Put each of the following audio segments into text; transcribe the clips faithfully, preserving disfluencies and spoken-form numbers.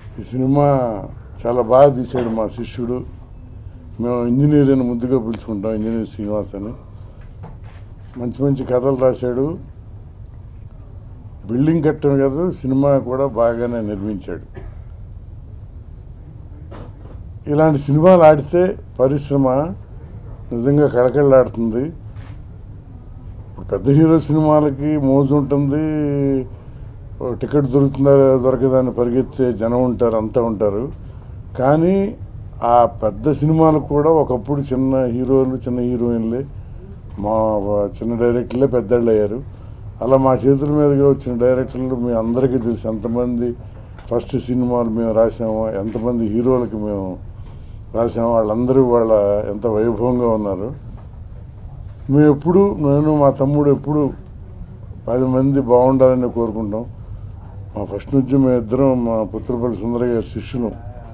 ఈ సినిమా చాలా బాగా తీశాడు మా శిష్యుడు. మేము ఇంజనీర్ అని ముద్దుగా పిలుచుకుంటాం, ఇంజనీర్ శ్రీనివాస్ అని. మంచి మంచి కథలు రాశాడు. బిల్డింగ్ కట్టడం కాదు, సినిమా కూడా బాగానే నిర్మించాడు. ఇలాంటి సినిమాలు ఆడితే పరిశ్రమ నిజంగా కళకళలాడుతుంది. పెద్ద హీరో సినిమాలకి మోజు ఉంటుంది, టికెట్ దొరుకుతుందా దొరకదని పరిగెత్తే జనం ఉంటారు, అంతా ఉంటారు. కానీ ఆ పెద్ద సినిమాలకు కూడా ఒకప్పుడు చిన్న హీరోలు చిన్న హీరోయిన్లే మా చిన్న డైరెక్టర్లే పెద్దళ్ళు అయ్యారు. అలా మా చేతుల మీదుగా వచ్చిన డైరెక్టర్లు మీ అందరికీ తెలుసు ఎంతమంది ఫస్ట్ సినిమాలు మేము రాసామో, ఎంతమంది హీరోలకి మేము రాసామో. వాళ్ళందరూ వాళ్ళ ఎంత వైభవంగా ఉన్నారు. మేము ఎప్పుడు, నేను మా తమ్ముడు ఎప్పుడు పది మంది బాగుండాలని కోరుకుంటాం. మా ఫస్ట్ నుంచి మేము ఇద్దరం మా పుత్రపల్లి సుందరయ్య గారి శిష్యులు.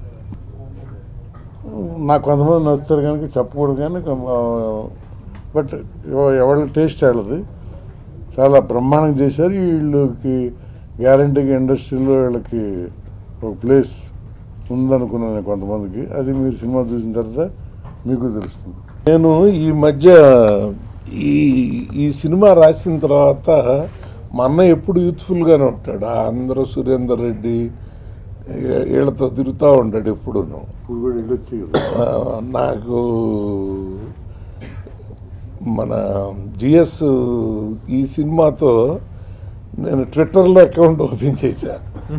నాకు కొంతమంది నచ్చుతారు కనుక చెప్పకూడదు, కానీ బట్ ఎవరి టేస్ట్ వాళ్ళది. చాలా బ్రహ్మాండంగా చేశారు. వీళ్ళకి గ్యారంటీగా ఇండస్ట్రీలో వీళ్ళకి ఒక ప్లేస్ ఉందనుకున్నాను కొంతమందికి. అది మీరు సినిమా చూసిన తర్వాత మీకు తెలుస్తుంది. నేను ఈ మధ్య ఈ ఈ సినిమా రాసిన తర్వాత మా అన్న ఎప్పుడు యూత్ఫుల్గానే ఉంటాడు. అందరూ సురేందర్ రెడ్డి వీళ్ళతో తిరుగుతూ ఉంటాడు ఎప్పుడు. నాకు మన జిఎస్ ఈ సినిమాతో నేను ట్విట్టర్లో అకౌంట్ ఓపెన్ చేశా.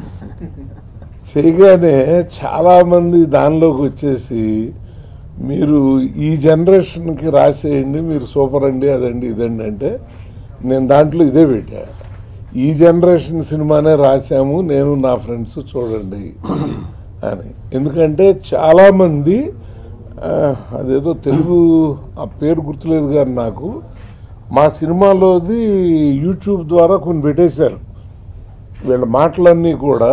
చేయగానే చాలామంది దానిలోకి వచ్చేసి మీరు ఈ జనరేషన్కి రాసేయండి, మీరు సూపర్ అండి, అదండి ఇదండి అంటే నేను దాంట్లో ఇదే పెట్టా, ఈ జనరేషన్ సినిమానే రాశాము నేను నా ఫ్రెండ్స్ చూడండి అని. ఎందుకంటే చాలామంది అదేదో తెలుగు ఆ పేరు గుర్తులేదు కానీ నాకు మా సినిమాలోది యూట్యూబ్ ద్వారా కొన్ని పెట్టేశారు. వీళ్ళ మాటలన్నీ కూడా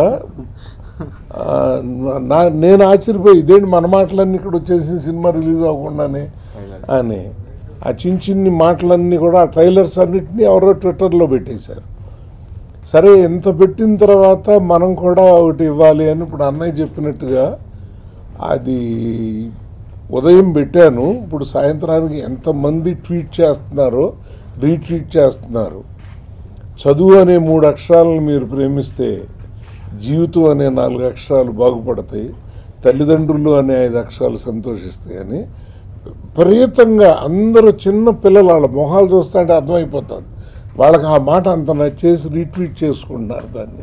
నా నేను ఆశ్చర్యపోయి ఇదేంటి మన మాటలన్నీ ఇక్కడ వచ్చేసి సినిమా రిలీజ్ అవ్వకుండానే అని. ఆ చిన్న చిన్ని మాటలన్నీ కూడా ఆ ట్రైలర్స్ అన్నింటినీ ఎవరో ట్విట్టర్లో పెట్టేశారు. సరే, ఎంత పెట్టిన తర్వాత మనం కూడా ఒకటి ఇవ్వాలి అని ఇప్పుడు అన్నయ్య చెప్పినట్టుగా అది ఉదయం పెట్టాను. ఇప్పుడు సాయంత్రానికి ఎంతమంది ట్వీట్ చేస్తున్నారో, రీట్వీట్ చేస్తున్నారు. చదువు అనే మూడు అక్షరాలను మీరు ప్రేమిస్తే జీవితం అనే నాలుగు అక్షరాలు బాగుపడతాయి, తల్లిదండ్రులు అనే ఐదు అక్షరాలు సంతోషిస్తాయి అని విపరీతంగా అందరూ చిన్న పిల్లలు వాళ్ళ మొహాలు చూస్తుంటే అర్థమైపోతుంది వాళ్ళకి ఆ మాట అంత నచ్చేసి రీట్వీట్ చేసుకుంటున్నారు దాన్ని.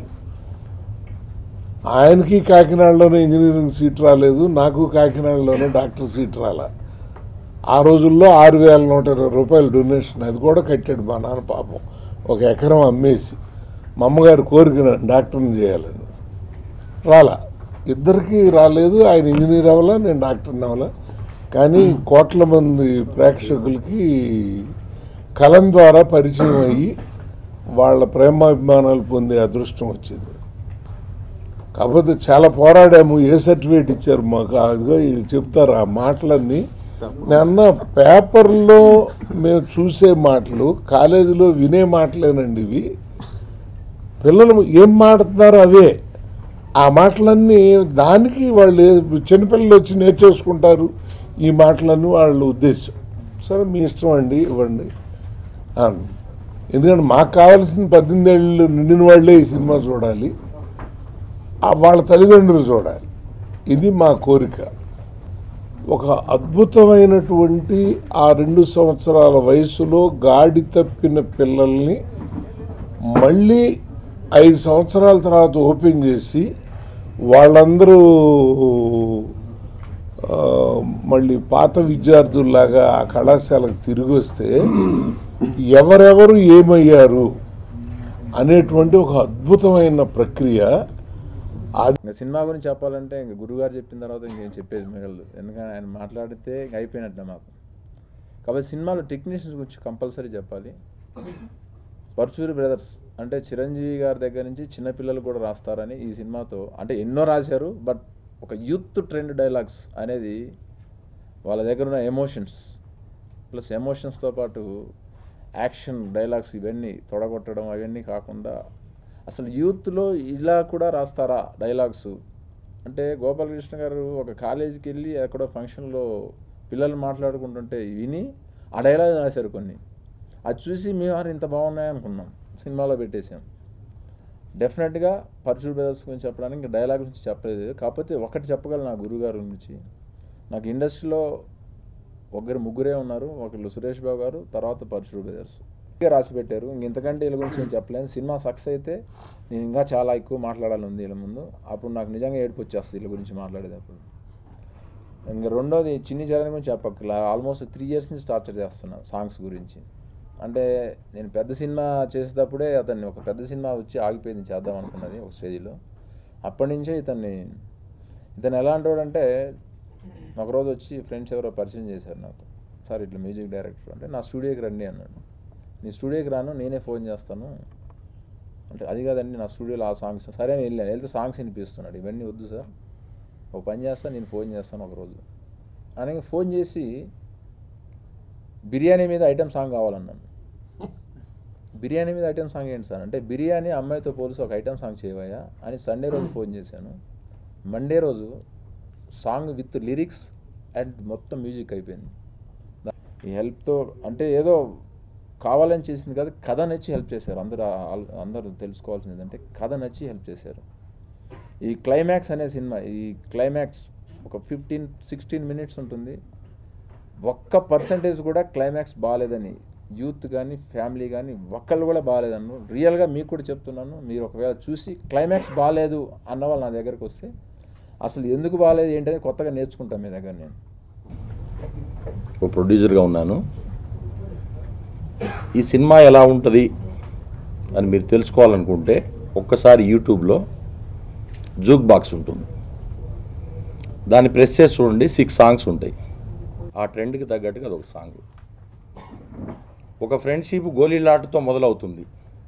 ఆయనకి కాకినాడలోనే ఇంజనీరింగ్ సీట్ రాలేదు, నాకు కాకినాడలోనే డాక్టర్ సీట్ రాలా. ఆ రోజుల్లో ఆరు వేల నూట ఇరవై రూపాయలు డొనేషన్, అది కూడా కట్టాడు మా నాన్న పాపం, ఒక ఎకరం అమ్మేసి. మా అమ్మగారు కోరిక డాక్టర్ని చేయాలని. రాలా, ఇద్దరికీ రాలేదు. ఆయన ఇంజనీర్ అవ్వాలా, నేను డాక్టర్ని అవ్వాలా. కానీ కోట్ల మంది ప్రేక్షకులకి కలం ద్వారా పరిచయం అయ్యి వాళ్ళ ప్రేమాభిమానాలు పొందే అదృష్టం వచ్చింది. కాకపోతే చాలా పోరాడాము. ఏ సర్టిఫికేట్ ఇచ్చారు మాకు, అదిగో చెప్తారు ఆ మాటలన్నీ. నేన్న పేపర్లో మేము చూసే మాటలు, కాలేజీలో వినే మాటలేనండి ఇవి. పిల్లలు ఏం మాట్లాడుతున్నారు అవే. ఆ మాటలన్నీ దానికి వాళ్ళు చిన్నపిల్లలు వచ్చి నేర్చేసుకుంటారు ఈ మాటలన్నీ వాళ్ళ ఉద్దేశం. సరే మీ ఇష్టం అండి, ఇవ్వండి. ఎందుకంటే మాకు కావాల్సిన పద్దెనిమిది ఏళ్ళు నిండిన వాళ్ళే ఈ సినిమా చూడాలి, వాళ్ళ తల్లిదండ్రులు చూడాలి. ఇది మా కోరిక. ఒక అద్భుతమైనటువంటి ఆ రెండు సంవత్సరాల వయసులో గాడి తప్పిన పిల్లల్ని మళ్ళీ ఐదు సంవత్సరాల తర్వాత ఓపెన్ చేసి వాళ్ళందరూ మళ్ళీ పాత విద్యార్థుల్లాగా ఆ కళాశాలకు తిరిగి వస్తే ఎవరెవరు ఏమయ్యారు అనేటువంటి ఒక అద్భుతమైన ప్రక్రియ. ఇంకా సినిమా గురించి చెప్పాలంటే ఇంకా గురుగారు చెప్పిన తర్వాత ఇంకేం చెప్పేది మిగలదు. ఎందుకంటే ఆయన మాట్లాడితే ఇంక అయిపోయినట్టే మాకు. కాబట్టి సినిమాలో టెక్నీషియన్స్ గురించి కంపల్సరీ చెప్పాలి. పర్చూరి బ్రదర్స్ అంటే చిరంజీవి గారి దగ్గర నుంచి చిన్నపిల్లలు కూడా రాస్తారని ఈ సినిమాతో, అంటే ఎన్నో రాశారు, బట్ ఒక యూత్ ట్రెండ్ డైలాగ్స్ అనేది వాళ్ళ దగ్గర ఉన్న ఎమోషన్స్ ప్లస్ ఎమోషన్స్తో పాటు యాక్షన్ డైలాగ్స్ ఇవన్నీ తొడగొట్టడం అవన్నీ కాకుండా అసలు యూత్లో ఇలా కూడా రాస్తారా డైలాగ్స్ అంటే గోపాలకృష్ణ గారు ఒక కాలేజీకి వెళ్ళి ఎక్కడో ఫంక్షన్లో పిల్లలు మాట్లాడుకుంటుంటే విని ఆ డైలాగ్ రాశారు కొన్ని. అది చూసి మేము ఇంత బాగున్నాయి అనుకున్నాం, సినిమాలో పెట్టేసాం. డెఫినెట్గా పరశుడు బ్రదర్స్ గురించి చెప్పడానికి ఇంకా డైలాగ్ గురించి చెప్పలేదు. కాకపోతే ఒకటి చెప్పగలను నా గురుగారు గురించి. నాకు ఇండస్ట్రీలో ఒకరు ముగ్గురే ఉన్నారు, ఒకళ్ళు సురేష్ బాబు గారు, తర్వాత పరశుడు బ్రదర్స్ రాసి పెట్టారు. ఇంక ఇంతకంటే వీళ్ళ గురించి నేను చెప్పలేను. సినిమా సక్సెస్ అయితే నేను ఇంకా చాలా ఎక్కువ మాట్లాడాలి ఉంది వీళ్ళ ముందు. అప్పుడు నాకు నిజంగా ఏడుపు వచ్చేస్తుంది వీళ్ళ గురించి మాట్లాడేటప్పుడు. ఇంకా రెండోది చిన్ని చరణ్ గురించి చెప్పక్కల. ఆల్మోస్ట్ త్రీ ఇయర్స్ నుంచి టార్చర్ చేస్తున్నాను సాంగ్స్ గురించి. అంటే నేను పెద్ద సినిమా చేసేటప్పుడే అతన్ని ఒక పెద్ద సినిమా వచ్చి ఆగిపోయింది చేద్దాం అనుకున్నది ఒక స్టేజ్లో. అప్పటి నుంచే ఇతన్ని ఇతను ఎలాంటి వాడు అంటే ఒకరోజు వచ్చి ఫ్రెండ్స్ ఎవరో పరిచయం చేశారు నాకు. సార్ ఇట్లా మ్యూజిక్ డైరెక్టర్ అంటే నా స్టూడియోకి రండి అన్నాడు. నీ స్టూడియోకి రాను, నేనే ఫోన్ చేస్తాను అంటే అది కాదండి నా స్టూడియోలో ఆ సాంగ్స్. సరే నేను వెళ్ళాను, వెళ్తే సాంగ్స్ వినిపిస్తున్నాడు. ఇవన్నీ వద్దు సార్, ఒక పని చేస్తాను, నేను ఫోన్ చేస్తాను ఒకరోజు అని ఫోన్ చేసి బిర్యానీ మీద ఐటెం సాంగ్ కావాలన్నాను. బిర్యానీ మీద ఐటెం సాంగ్ ఏంటి సార్ అంటే బిర్యానీ అమ్మాయితో పోలీసు ఒక ఐటెం సాంగ్ చేయవయ్యా అని సండే రోజు ఫోన్ చేశాను. మండే రోజు సాంగ్ విత్ లిరిక్స్ అండ్ మొత్తం మ్యూజిక్ అయిపోయింది. ఈ హెల్ప్తో అంటే ఏదో కావాలని చేసింది కాదు, కథ నచ్చి హెల్ప్ చేశారు. అందరూ అందరూ తెలుసుకోవాల్సింది ఏంటంటే కథ నచ్చి హెల్ప్ చేశారు. ఈ క్లైమాక్స్ అనే సినిమా, ఈ క్లైమాక్స్ ఒక ఫిఫ్టీన్ సిక్స్టీన్ మినిట్స్ ఉంటుంది. ఒక్క పర్సంటేజ్ కూడా క్లైమాక్స్ బాగాలేదని యూత్ కానీ ఫ్యామిలీ కానీ ఒక్కళ్ళు కూడా బాగాలేదన్ను. రియల్గా మీకు కూడా చెప్తున్నాను, మీరు ఒకవేళ చూసి క్లైమాక్స్ బాగాలేదు అన్న వాళ్ళు నా దగ్గరకు వస్తే అసలు ఎందుకు బాగాలేదు ఏంటని కొత్తగా నేర్చుకుంటాను మీ దగ్గర. నేను ఒక ప్రొడ్యూసర్గా ఉన్నాను. ఈ సినిమా ఎలా ఉంటుంది అని మీరు తెలుసుకోవాలనుకుంటే ఒక్కసారి యూట్యూబ్లో జూక్ బాక్స్ ఉంటుంది, దాన్ని ప్రెస్ చేసి చూడండి. సిక్స్ సాంగ్స్ ఉంటాయి. ఆ ట్రెండ్కి తగ్గట్టుగా అదొక సాంగ్. ఒక ఫ్రెండ్షిప్ గోళీలాటతో మొదలవుతుంది.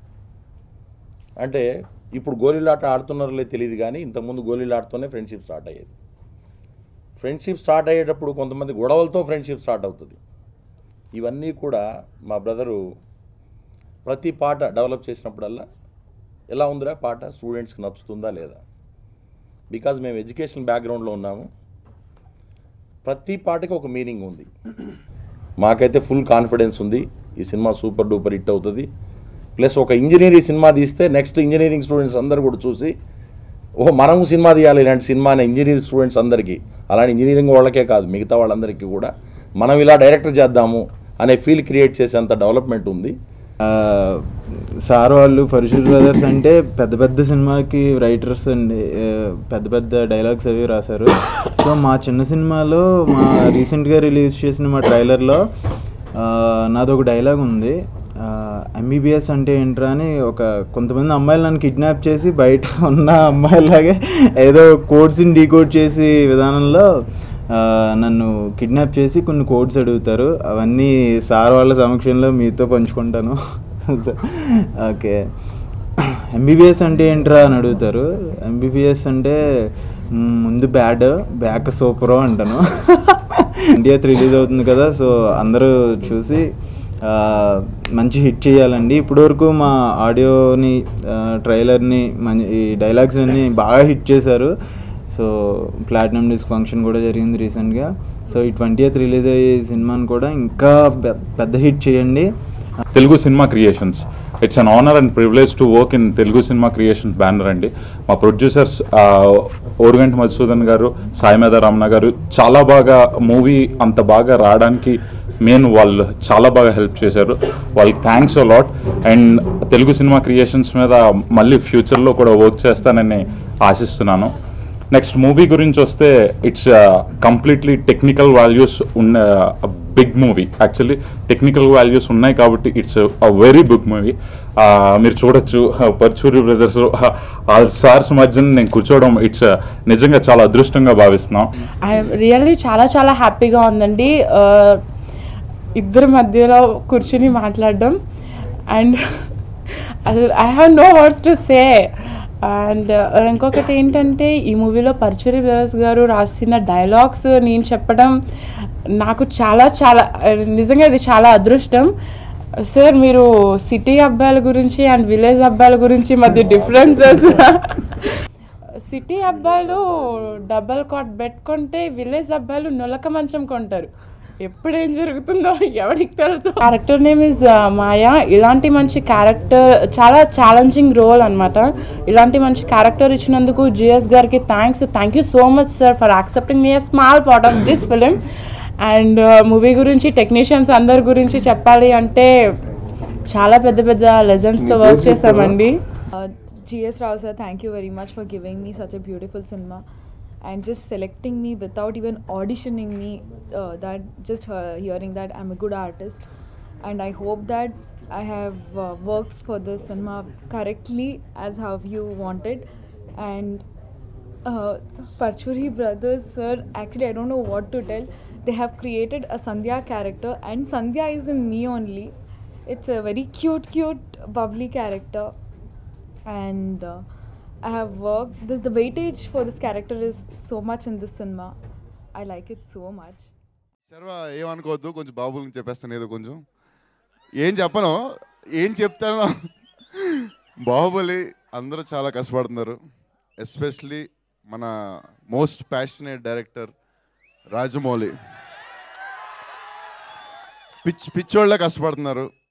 అంటే ఇప్పుడు గోళీలాట ఆడుతున్నారో తెలియదు కానీ ఇంతకుముందు గోళీలాటతోనే ఫ్రెండ్షిప్ స్టార్ట్ అయ్యేది. ఫ్రెండ్షిప్ స్టార్ట్ అయ్యేటప్పుడు కొంతమంది గొడవలతో ఫ్రెండ్షిప్ స్టార్ట్ అవుతుంది. ఇవన్నీ కూడా మా బ్రదరు ప్రతి పాట డెవలప్ చేసినప్పుడల్లా ఎలా ఉందిరా పాట, స్టూడెంట్స్కి నచ్చుతుందా లేదా, బికాజ్ మేము ఎడ్యుకేషన్ బ్యాక్గ్రౌండ్లో ఉన్నాము. ప్రతి పాటకి ఒక మీనింగ్ ఉంది. మాకైతే ఫుల్ కాన్ఫిడెన్స్ ఉంది ఈ సినిమా సూపర్ డూపర్ హిట్ అవుతుంది. ప్లస్ ఒక ఇంజనీరింగ్ సినిమా తీస్తే నెక్స్ట్ ఇంజనీరింగ్ స్టూడెంట్స్ అందరూ కూడా చూసి ఓహో మనం సినిమా తీయాలి ఇలాంటి సినిమా అనే ఇంజనీరింగ్ స్టూడెంట్స్ అందరికీ, అలాంటి ఇంజనీరింగ్ వాళ్ళకే కాదు మిగతా వాళ్ళందరికీ కూడా మనం ఇలా డైరెక్టర్ చేద్దాము అనే ఫీల్ క్రియేట్ చేసేంత డెవలప్మెంట్ ఉంది. సార్ వాళ్ళు పరశుడు బ్రదర్స్ అంటే పెద్ద పెద్ద సినిమాకి రైటర్స్ అండి, పెద్ద పెద్ద డైలాగ్స్ అవి రాశారు. సో మా చిన్న సినిమాలో మా రీసెంట్గా రిలీజ్ చేసిన మా ట్రైలర్లో నాదొక డైలాగ్ ఉంది. ఎంబీబీఎస్ అంటే ఏంట్రా అని ఒక కొంతమంది అమ్మాయిలు నన్ను కిడ్నాప్ చేసి బయట ఉన్న అమ్మాయిలాగే ఏదో కోడ్స్ని డీకోడ్ చేసి విధానంలో నన్ను కిడ్నాప్ చేసి కొన్ని కోడ్స్ అడుగుతారు. అవన్నీ సార్ వాళ్ళ సమక్షంలో మీతో పంచుకుంటాను. ఓకే, ఎంబీబీఎస్ అంటే ఏంట్రా అని అడుగుతారు. ఎంబీబీఎస్ అంటే ముందు బ్యాడ్ బ్యాక్ సూపరు అంటాను. ఇండియా రిలీజ్ అవుతుంది కదా, సో అందరూ చూసి మంచి హిట్ చేయాలండి. ఇప్పటివరకు మా ఆడియోని ట్రైలర్ని మంచి ఈ డైలాగ్స్ అన్నీ బాగా హిట్ చేశారు. సో ప్లాటినం డిస్క్ ఫంక్షన్ కూడా జరిగింది రీసెంట్గా. సో ఈ ట్వంటీయత్ రిలీజ్ అయ్యే సినిమాని కూడా ఇంకా పెద్ద హిట్ చేయండి. Telugu cinema creations, it's an honour and privilege to work in Telugu cinema creations banner అండి. మా ప్రొడ్యూసర్స్ ఓరుగంటి మధుసూదన్ గారు, సాయిమేధ రమణ గారు చాలా బాగా మూవీ అంత బాగా రావడానికి మెయిన్ వాళ్ళు చాలా బాగా హెల్ప్ చేశారు. వాళ్ళకి thanks a lot. And Telugu cinema creations మీద మళ్ళీ ఫ్యూచర్లో కూడా వర్క్ చేస్తానని ఆశిస్తున్నాను. నెక్స్ట్ మూవీ గురించి వస్తే ఇట్స్ కంప్లీట్లీ టెక్నికల్ వాల్యూస్ ఉన్న big movie. Actually technical values ఉన్నాయి కాబట్టి it's a very big movie. మీరు చూడొచ్చు పరశుడు బ్రదర్స్ ఆ స్టార్స్ మధ్య నేను కూర్చోవడం ఇట్స్ నిజంగా చాలా అదృష్టంగా భావిస్తున్నాం. రియల్లీ చాలా చాలా హ్యాపీగా ఉందండి ఇద్దరి మధ్యలో కూర్చుని మాట్లాడడం. And I have no words to say. And ఇంకొకటి ఏంటంటే ఈ మూవీలో పరశుడు బ్రదర్స్ గారు రాసిన డైలాగ్స్ నేను చెప్పడం నాకు చాలా చాలా నిజంగా ఇది చాలా అదృష్టం. సార్ మీరు సిటీ అబ్బాయిల గురించి అండ్ విలేజ్ అబ్బాయిల గురించి మధ్య డిఫరెన్సెస్ సిటీ అబ్బాయిలు డబల్ కాట్ పెట్టుకుంటే విలేజ్ అబ్బాయిలు నొలక మంచం కొంటారు. ఎప్పుడేం జరుగుతుందో ఎవరికి తెలుసు. Character name is Maya. ఇలాంటి మంచి క్యారెక్టర్, చాలా ఛాలెంజింగ్ రోల్ అనమాట. ఇలాంటి మంచి క్యారెక్టర్ ఇచ్చినందుకు జిఎస్ గారికి thanks. Thank you so much sir for accepting me a small part of this film. And movie గురించి, టెక్నీషియన్స్ అందరి గురించి చెప్పాలి అంటే చాలా పెద్ద పెద్ద లెజెండ్స్తో వర్క్ చేసామండి. G S Rao sir, thank you very much for giving me such a beautiful cinema and just selecting me without even auditioning me, uh, that just uh, hearing that I'm a good artist, and I hope that I have uh, worked for this cinema correctly as how you wanted. And uh, Parchuri brothers sir, actually I don't know what to tell. They have created a Sandhya character, and Sandhya is in me only. It's a very cute cute bubbly character, and uh, I have worked this, the weightage for this character is so much in this cinema. I like it so much. Sharva ఏమనుకోవద్దు, కొంచెం బాబు గురించి చెప్పేస్తాను. ఏదో కొంచెం ఏం చెప్పను, ఏం చెప్తాను. బాహుబలి అందరూ చాలా కష్టపడుతున్నారు. ఎస్పెషలీ మన మోస్ట్ ప్యాషనేట్ డైరెక్టర్ రాజమౌళి. పిచ్ పిచ్చోళ్ళ కష్టపడుతున్నారు.